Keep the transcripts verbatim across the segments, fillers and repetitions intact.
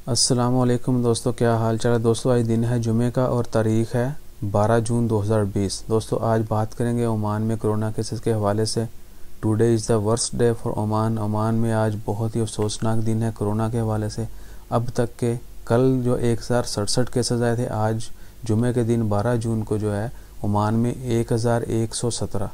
अस्सलामुअलैकुम दोस्तों, क्या हाल चाल है दोस्तों। आज दिन है जुमे का और तारीख़ है बारह जून दो हज़ार बीस। दोस्तों आज बात करेंगे ओमान में कोरोना केसेस के हवाले से। Today is the worst day for Oman. Oman में आज बहुत ही अफसोसनाक दिन है कोरोना के हवाले से। अब तक के कल जो एक हज़ार सड़सठ केसेस आए थे, आज जुमे के दिन बारह जून को जो है ओमान में एक हज़ार एक सौ सत्रह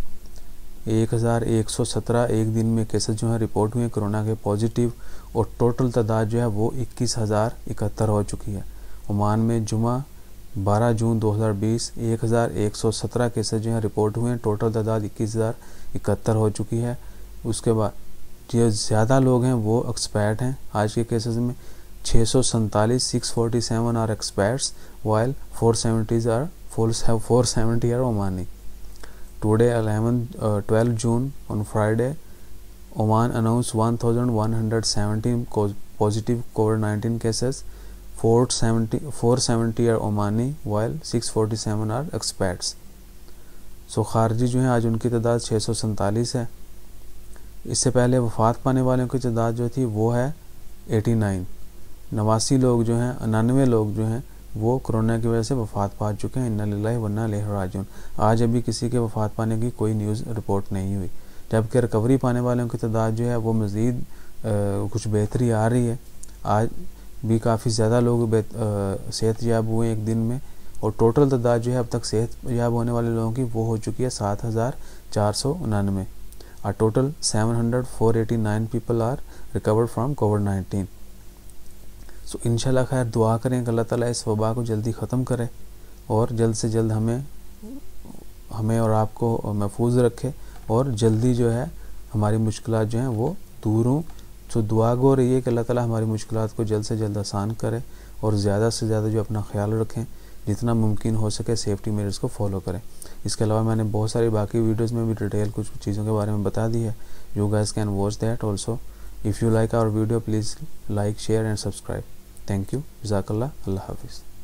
एक हज़ार एक सौ सत्रह एक दिन में केसेस जो हैं रिपोर्ट हुए कोरोना के पॉजिटिव, और टोटल तादाद जो है वो इक्कीस हज़ार इकहत्तर हो चुकी है। ओमान में जुमा बारह जून दो हज़ार बीस एक हज़ार एक सौ सत्रह केसेस जो हैं रिपोर्ट हुए हैं, टोटल तादाद इक्कीस हज़ार इकहत्तर हो चुकी है। उसके बाद जो ज़्यादा लोग हैं वो एक्सपायर्ड हैं आज के केसेस में। छः सौ सैंतालीस six forty seven are expats while four seventies are four four seventy are Omani. Today eleven uh, twelve June on Friday, Oman announced one thousand one hundred seventeen positive COVID nineteen cases. four seventy are Omani while six forty-seven are expats. So खारजी जो हैं आज उनकी तादाद छः सौ सैंतालीस है। इससे पहले वफ़ात पाने वालों की तादाद जो थी वो है नवासी। नवासी लोग जो हैं अनानवे लोग जो हैं वो कोरोना की वजह से वफ़ात पा चुके हैं। इन्ना लिल्लाहि व इन्ना इलैहि राजिऊन। आज अभी किसी के वफ़ात पाने की कोई न्यूज़ रिपोर्ट नहीं हुई, जबकि रिकवरी पाने वालों की तादाद जो है वो मज़ीद कुछ बेहतरी आ रही है। आज भी काफ़ी ज़्यादा लोग सेहत याब हुए एक दिन में, और टोटल तादाद जो है अब तक सेहत याब होने वाले लोगों की वो हो चुकी है सात हज़ार चार सौ उनानवे। और total seven hundred four eighty nine people are recovered from COVID nineteen. So इंशाल्लाह खैर दुआ करें कि अल्लाह ताला इस वबा को जल्दी ख़त्म करे और जल्द से जल्द हमें हमें और आपको महफूज रखे, और जल्दी जो है हमारी मुश्किलात जो हैं वो दूर हों। सो दुआ गो रही है कि अल्लाह ताला हमारी मुश्किलात को जल्द से जल्द आसान करे, और ज़्यादा से ज़्यादा जो अपना ख्याल रखें, जितना मुमकिन हो सके सेफ्टी मेजर्स को फॉलो करें। इसके अलावा मैंने बहुत सारी बाकी वीडियोज़ में भी डिटेल कुछ चीज़ों के बारे में बता दी है। You guys can watch that also. If you like our video please like share and subscribe. Thank you. जज़ाकल्लाह। अल्लाह हाफिज़।